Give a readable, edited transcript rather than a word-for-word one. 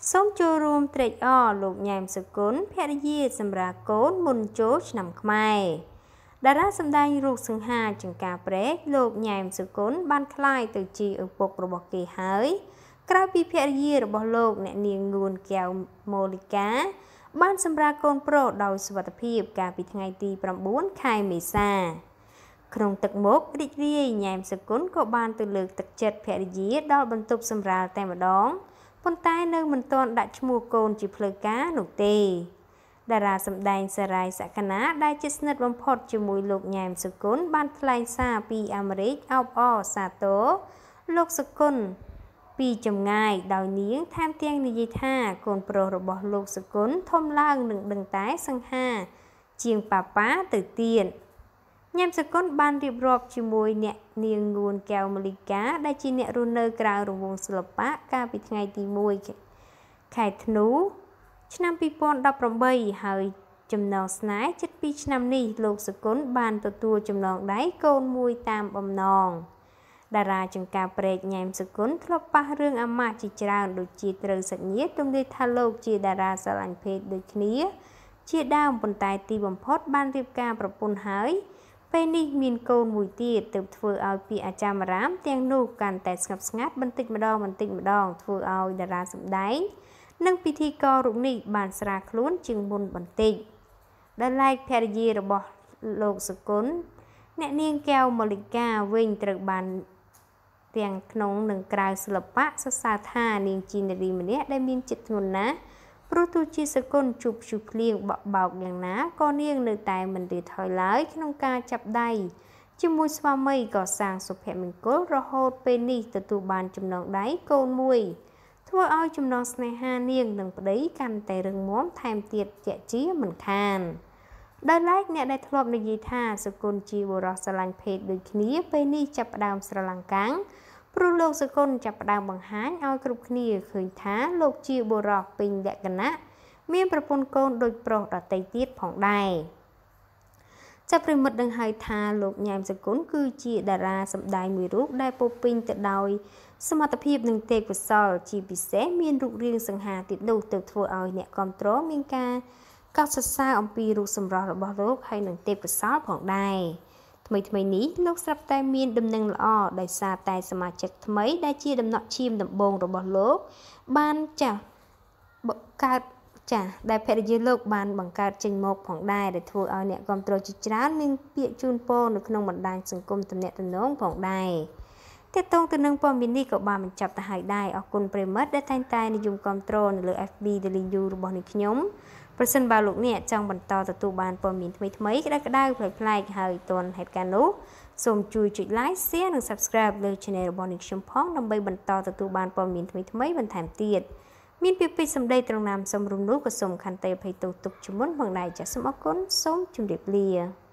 សូមចូលរួមត្រេកអរលោកញ៉ែមសុគន្ធភរិយាសម្រាប់កូនមុនចូលឆ្នាំខ្មែរតារាសម្ដែងរូបសង្ហាចង្ការព្រែកលោកញ៉ែមសុគន្ធបានក្លាយទៅជាឪពុករបស់គេហើយក្រោយពីភរិយារបស់លោកអ្នកនាងងួនកែវម៉ូលីកាបានសម្រាប់កូនប្រុសដោយសុវត្ថិភាពកាលពីថ្ងៃទី9ខែមេសាក្នុងទឹកមុខរីករាយញ៉ែមសុគន្ធក៏បានទៅលើកទឹកចិត្តភរិយាដល់បន្ទប់សម្រាលតែម្ដងប៉ុន្តែនៅមិនទាន់ដាក់ឈ្មោះកូនជាផ្លូវការនោះទេតារាសម្ដែងសារាយសក្ខណាដែលជាស្និទ្ធបំផុតជាមួយលោកញ៉ែមសុគន្ធបានថ្លែងសារពីអាមេរិកអបអរសាទរលោកសុគន្ធពីចម្ងាយដោយនាងថែមទាំងនិយាយថាកូនប្រុសរបស់លោកសុគន្ធធំឡើងនឹងដឹងតែសង្ហាជាងប៉ាប៉ាទៅទៀតញ៉ែមសុគន្ធបានរៀបរាប់ជាមួយអ្នកនាងងួនកែវម៉ូលីកាដែលជាអ្នករស់នៅក្រៅរង្វង់សិល្បៈកាលពីថ្ងៃទី1ខែធ្នូឆ្នាំ2018ហើយចំណងស្នេហ៍ជិត2ឆ្នាំនេះលោកសុគន្ធបានទទួលចំណងដៃកូនមួយតាមបំណងតារាចង្ការព្រែកញ៉ែមសុគន្ធធ្លាប់ប៉ះរឿងអាម៉ាស់ជាច្រើនដូចជាត្រូវសាច់ញាតិរំលាយថាលោកជាតារាស្រឡាញ់ភេទដូចគ្នាជាដើមប៉ុន្តែទីបំផុតបានរៀបការប្រពន្ធហើយពេលនេះមានកូនមួយទៀតទើបធ្វើឲ្យពីអាចារ្យអារាមទាំងនោះកាន់តែស្ងប់ស្ងាត់បន្តិចម្ដងធ្វើឲ្យតារាសម្ដែងនិងពិធីកររូបនេះបានស្រាលខ្លួនជាងមុនបន្តិចដែលឡែកភរិយារបស់លោកសុគន្ធអ្នកនាងកែវម៉ូលីកាវិញត្រូវបានទាំងក្នុងនិងក្រៅសិល្បៈសរសើរថានាងជានារីម្នាក់ដែលមានចិត្តធ្ងន់ណាស់ព្រោះទោះជាសុគន្ធជួបព្យុះភ្លៀងបក់បោកយ៉ាងណាក៏នាងនៅតែមិនរៀថយឡើយក្នុងការចាប់ដៃជាមួយស្វាមីក៏សាងសុភមង្គលរហូតពេលនេះទទួលបានចំណងដៃកូនមួយធ្វើឲ្យចំណងស្នេហានាងនិងប្តីកាន់តែរឹងមាំថែមទៀតជាជាមិនខានដោយឡែកអ្នកដែលធ្លាប់និយាយថាសុគន្ធជាបុរសស្រឡាញ់ភេទដូចគ្នាពេលនេះចាប់ផ្ដើមស្រឡាំងកាំងព្រោះលោកសុគន្ធចាប់ផ្ដើមបង្ហាញឲ្យគ្រប់គ្នាឃើញថាលោកជាបុរសពេញលក្ខណៈមានប្រពន្ធកូនដូចប្រុសដទៃទៀតផងដែរចាប់ប្រិមិត្តនឹងហៅថាលោកញ៉ែមសុគន្ធគឺជាតារាសម្ដែងមួយរូបដែលពោពេញទៅដោយសមត្ថភាពនិងទេពកោសល្យជាពិសេសមានរូបរាងសង្ហាទៀតនោះទៅធ្វើឲ្យអ្នកគាំទ្រមានការកោតសរសើរអំពីរូបសម្រស់របស់លោកហើយនិងទេពកោសល្យផងដែរថ្មីនេះលោកស្រាប់តែមានដំណឹងល្អដោយសារតែសមាជិកថ្មីដែលជាដំណក់ឈាមដំបូងរបស់លោកបានដែលភរិយាលោកបានបង្កើតចេញមកផងដែរដែលធ្វើឲ្យអ្នកគាំទ្រជាច្រើនមានពាក្យជូនពរនៅក្នុងបណ្ដាញសង្គមទំនាក់ទំនងផងដែរទាក់ទងទៅនឹងព័ត៌មាននេះក៏បានបញ្ចប់ទៅហើយដែរអរគុណប្រិមិត្តដែលតែងតែនិយមគាំទ្រនៅលើ FB Daily You របស់នេះខ្ញុំប្រសិនបើលោកអ្នកចង់បន្តទទួលបានព័ត៌មានថ្មីៗក្តៅៗប្លែកៗហើយទាន់ហេតុការណ៍នោះសូមជួយចុច Like Share និង Subscribe លើ Channel របស់នេះខ្ញុំផងដើម្បីបន្តទទួលបានព័ត៌មានថ្មីៗបន្ថែមទៀតមានពាក្យពេចន៍សម្ដីត្រង់ណាមសំរុំនោះក៏សូមខន្តីអភ័យទោសទុកជាមុនផងដែរចាសសូមអរគុណសូមជម្រាបលា